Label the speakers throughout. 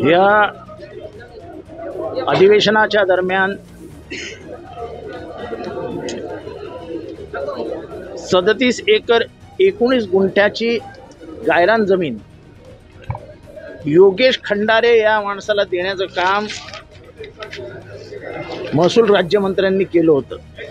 Speaker 1: या अधिवेशनाच्या दरम्यान 37 एकर 19 गुंठ्याची गायरान जमीन योगेश खंडारे या माणसाला देण्याचं काम महसूल राज्यमंत्र्यांनी केलं होतं।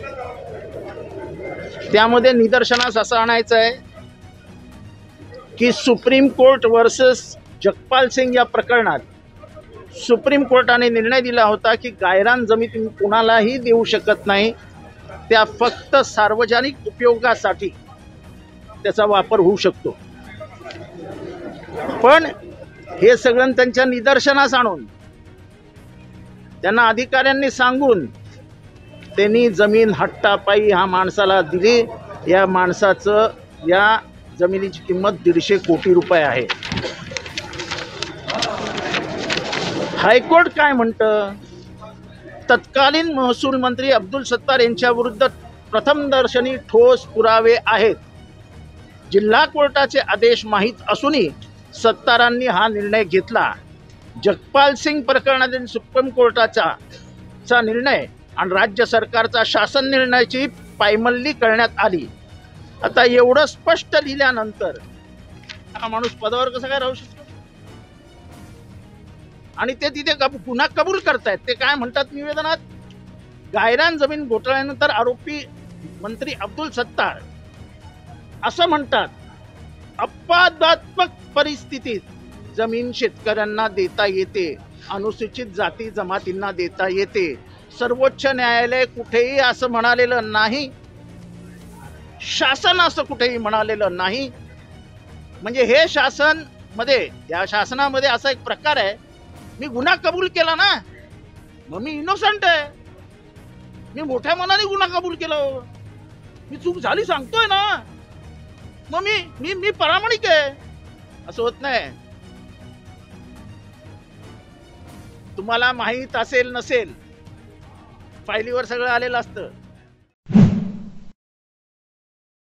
Speaker 1: त्यामध्ये निदर्शनास असं आणायचं आहे की supreme court versus Jagpal Singh या प्रकरणात सुप्रीम कोर्टाने निर्णय दिला होता की गायरान जमीन कुणालाही देऊ शकत नाही, त्या फक्त सार्वजनिक उपयोगासाठी त्याचा वापर होऊ शकतो। पण हे सगळं त्यांच्या निदर्शनास आणून त्यांना अधिकाऱ्यांनी सांगून त्यांनी जमीन हट्टापायी ह्या माणसाला दिली। या माणसाचं या जमिनीची किंमत 150 कोटी रुपये आहे। हायकोर्ट काय म्हणतं? तत्कालीन महसूल मंत्री अब्दुल सत्तार यांच्या विरुद्ध प्रथमदर्शनी ठोस पुरावे आहेत। जिल्हा कोर्टाचे आदेश माहीत असूनही सत्तारांनी हा निर्णय घेतला। जगपाल सिंग प्रकरणातील सुप्रीम कोर्टाचा निर्णय आणि राज्य सरकारचा शासन निर्णयाची पायमल्ली करण्यात आली। आता एवढं स्पष्ट लिहिल्यानंतर हा माणूस पदावर कसा काय राहू शकतो? आणि ते तिथे गुन्हा कबूल करतायत। ते काय म्हणतात निवेदनात? गायरान जमीन घोटाळ्यानंतर आरोपी मंत्री अब्दुल सत्तार असं म्हणतात, अपवादात्मक परिस्थितीत जमीन शेतकऱ्यांना देता येते, अनुसूचित जाती जमातींना देता येते। सर्वोच्च न्यायालय कुठेही असं म्हणालेलं नाही, शासन असं कुठेही म्हणालेलं नाही। म्हणजे हे शासन मध्ये, या शासनामध्ये असा एक प्रकार आहे, मी गुन्हा कबूल केला ना मग मी इनोसंट आहे, मी मोठ्या मनाने गुन्हा कबूल केला, मी चूक झाली सांगतोय ना मग मी प्रामाणिक आहे, असं होत नाही। तुम्हाला माहित असेल नसेल, फायलीवर सगळं आलेलं असतं।